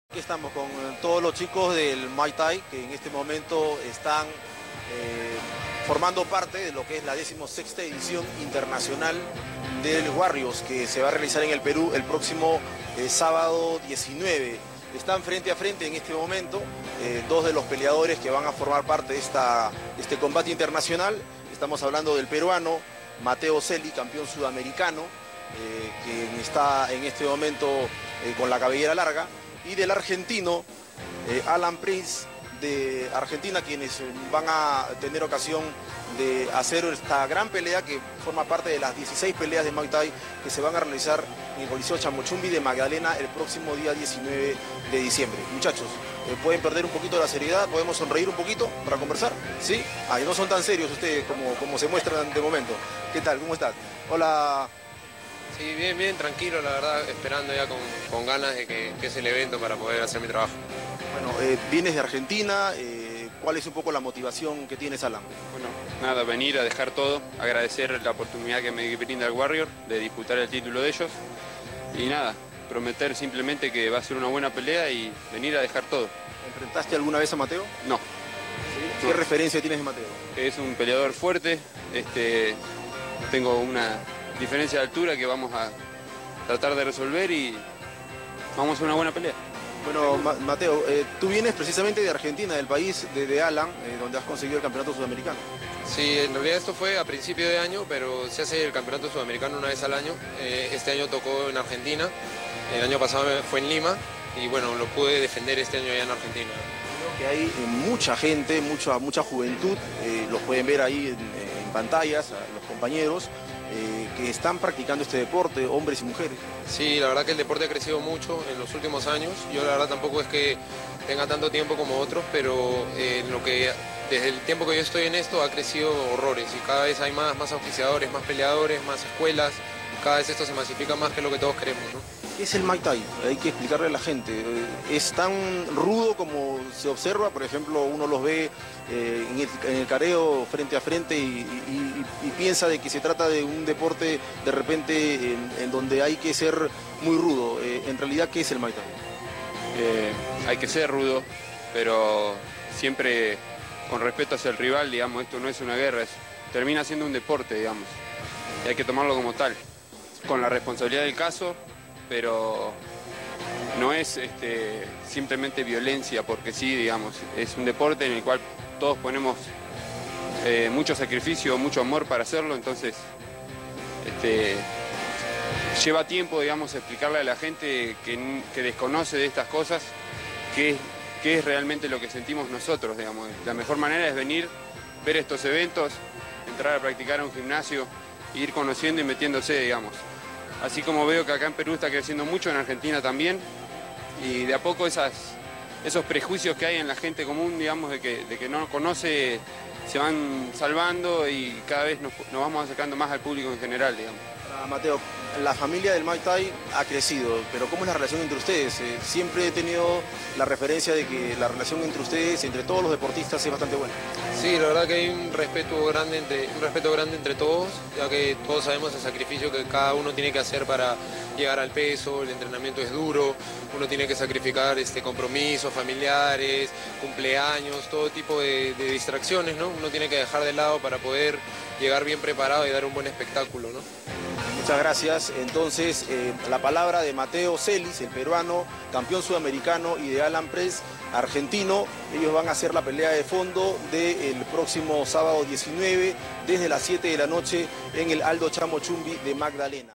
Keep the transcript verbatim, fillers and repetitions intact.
Aquí estamos con todos los chicos del Muay Thai que en este momento están eh, formando parte de lo que es la decimosexta edición internacional del Warriors, que se va a realizar en el Perú el próximo eh, sábado diecinueve. Están frente a frente en este momento eh, dos de los peleadores que van a formar parte de esta, este combate internacional. Estamos hablando del peruano Mateo Celi, campeón sudamericano, eh, que está en este momento eh, con la cabellera larga, y del argentino eh, Alan Prince de Argentina, quienes van a tener ocasión de hacer esta gran pelea que forma parte de las dieciséis peleas de Muay Thai que se van a realizar en el Coliseo Chamochumbi de Magdalena el próximo día diecinueve de diciembre. Muchachos, eh, pueden perder un poquito la seriedad, podemos sonreír un poquito para conversar, ¿sí? Ay, no son tan serios ustedes como, como se muestran de momento. ¿Qué tal? ¿Cómo estás? Hola. Sí, bien, bien, tranquilo, la verdad, esperando ya con, con ganas de que, que es el evento para poder hacer mi trabajo. Bueno, eh, vienes de Argentina, eh, ¿cuál es un poco la motivación que tienes, Alan? Bueno, nada, venir a dejar todo, agradecer la oportunidad que me brinda el Warrior de disputar el título de ellos y nada, prometer simplemente que va a ser una buena pelea y venir a dejar todo. ¿Enfrentaste alguna vez a Mateo? No. ¿Sí? ¿Qué No. referencia tienes de Mateo? Es un peleador fuerte, este, tengo una diferencia de altura que vamos a tratar de resolver y vamos a hacer una buena pelea. Bueno, Ma Mateo, eh, tú vienes precisamente de Argentina, del país de, de Alan, eh, donde has conseguido el campeonato sudamericano. Sí, en realidad esto fue a principio de año, pero se hace el campeonato sudamericano una vez al año. Eh, este año tocó en Argentina, el año pasado fue en Lima y bueno, lo pude defender este año allá en Argentina. Creo que hay eh, mucha gente, mucha, mucha juventud, eh, los pueden ver ahí en, en pantallas, a los compañeros, Eh, que están practicando este deporte, hombres y mujeres. Sí, la verdad que el deporte ha crecido mucho en los últimos años. Yo la verdad tampoco es que tenga tanto tiempo como otros, pero eh, lo que, desde el tiempo que yo estoy en esto ha crecido horrores y cada vez hay más, más auspiciadores, más peleadores, más escuelas. Cada vez esto se masifica más que lo que todos queremos, ¿no? ¿Qué es el Muay Thai? Hay que explicarle a la gente. ¿Es tan rudo como se observa? Por ejemplo, uno los ve eh, en, el, en el careo frente a frente y, y, y, y piensa de que se trata de un deporte de repente en, en donde hay que ser muy rudo. Eh, en realidad, ¿qué es el Muay Thai? Eh, hay que ser rudo, pero siempre con respeto hacia el rival, digamos, esto no es una guerra, es, termina siendo un deporte, digamos, y hay que tomarlo como tal, con la responsabilidad del caso, pero no es este, simplemente violencia porque sí, digamos, es un deporte en el cual todos ponemos eh, mucho sacrificio, mucho amor para hacerlo, entonces este, lleva tiempo, digamos, explicarle a la gente que, que desconoce de estas cosas qué, qué es realmente lo que sentimos nosotros, digamos. La mejor manera es venir, ver estos eventos, entrar a practicar a un gimnasio, ir conociendo y metiéndose, digamos. Así como veo que acá en Perú está creciendo mucho, en Argentina también, y de a poco esas, esos prejuicios que hay en la gente común, digamos, de que, de que no conoce, se van salvando y cada vez nos, nos vamos acercando más al público en general, digamos. Ah, Mateo, la familia del Muay Thai ha crecido, pero ¿cómo es la relación entre ustedes? Eh, siempre he tenido la referencia de que la relación entre ustedes, entre todos los deportistas, es bastante buena. Sí, la verdad que hay un respeto grande entre, un respeto grande entre todos, ya que todos sabemos el sacrificio que cada uno tiene que hacer para llegar al peso, el entrenamiento es duro, uno tiene que sacrificar este, compromisos familiares, cumpleaños, todo tipo de, de distracciones, ¿no? Uno tiene que dejar de lado para poder llegar bien preparado y dar un buen espectáculo, ¿no? Muchas gracias. Entonces, eh, la palabra de Mateo Celis, el peruano, campeón sudamericano, y de Alan Prince, argentino. Ellos van a hacer la pelea de fondo del próximo sábado diecinueve, desde las siete de la noche, en el Aldo Chamochumbi de Magdalena.